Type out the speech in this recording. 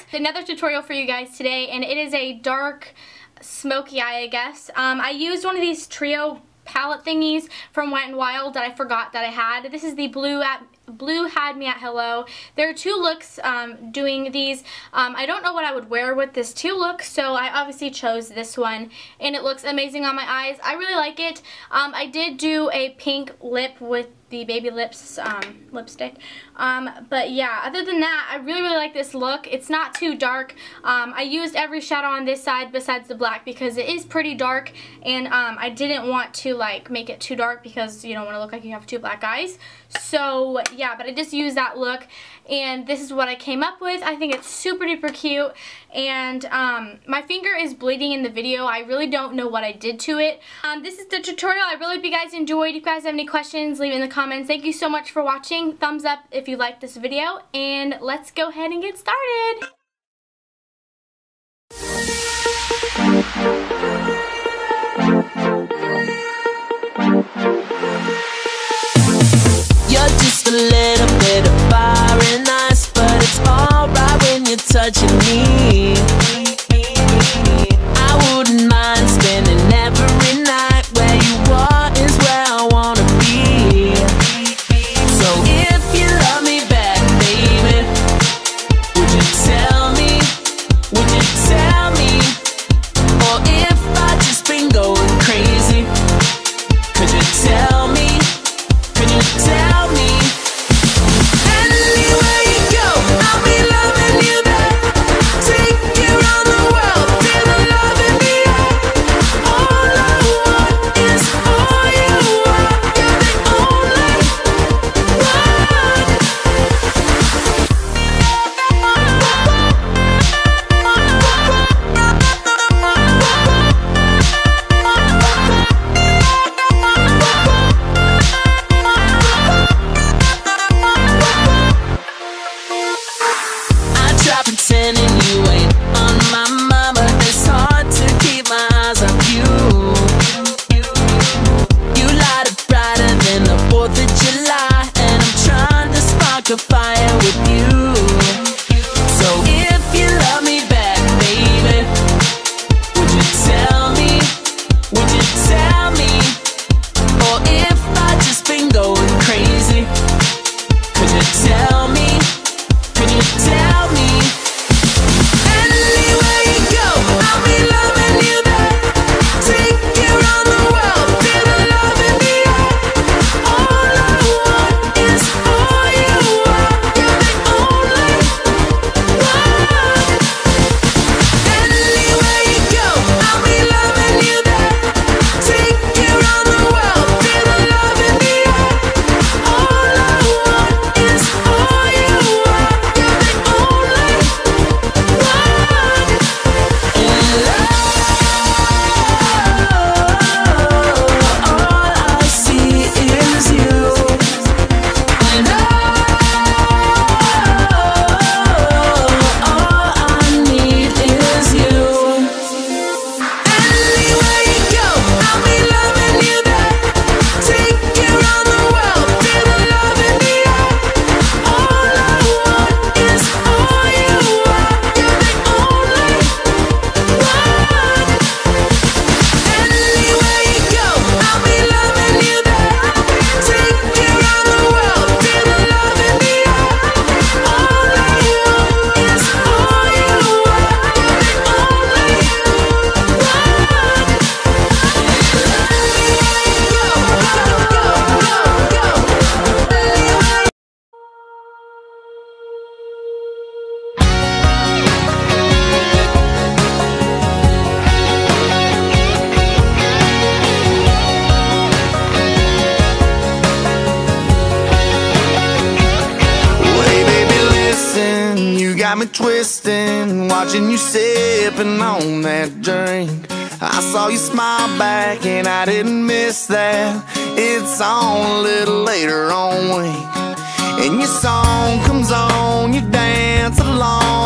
Another tutorial for you guys today, and it is a dark smoky eye, I guess. I used one of these trio palette thingies from Wet n Wild that I forgot that I had. This is the Blue Had Me at Hello. There are two looks doing these. I don't know what I would wear with this two looks, so I obviously chose this one, and it looks amazing on my eyes. I really like it. I did do a pink lip with the Baby Lips lipstick. But yeah, other than that, I really like this look. It's not too dark. I used every shadow on this side besides the black because it is pretty dark, and I didn't want to like make it too dark because you don't want to look like you have two black eyes. So yeah, but I just used that look, and this is what I came up with. I think it's super duper cute, and my finger is bleeding in the video. I really don't know what I did to it. This is the tutorial. I really hope you guys enjoyed. If you guys have any questions, leave it in the comments. Thank you so much for watching. Thumbs up if you liked this video, and let's go ahead and get started. You're just a little bit of fire and ice, but it's alright when you're touching me. I wouldn't mind spending every night where you are is where I wanna be. So if you love me back, baby, would you tell me? Would you tell me? Or if I just been going crazy, could you tell me? Could you tell me? Anywhere you go, I'll be loving you back. Take you around the world, feel the love in the air. All I want is for you. You're the only one. I try pretending you ain't on my mind, but it's hard to keep my eyes on you. You light up brighter than the 4th of July, and I'm trying to spark a fire with you. So if you love me back, baby, would you tell me? Would you tell me? Or if I just been going crazy, could you tell me? Could you tell me? Anywhere you go, I'll be loving you back. Take you around the world, feel the love in the air. All I want is for you. You're the only one. Anywhere you go, I'll be loving you back. Take you around the world, feel the love in the air. All I want is for you. You're the only one. In love, all I see is you. And all I need is you. Anywhere you go, I'll be loving you back. Take you around the world, feel the love in the air. All I want is for you. You're the only one. Anywhere you go, I'll be loving you back. Take you around the world, feel the love in the air. All I want is for you. You're the only one. Hey baby, listen, you got me twisting, watching you sipping on that drink. I saw you smile back and I didn't miss that. It's on a little later on, wink. And your song comes on, you dance along.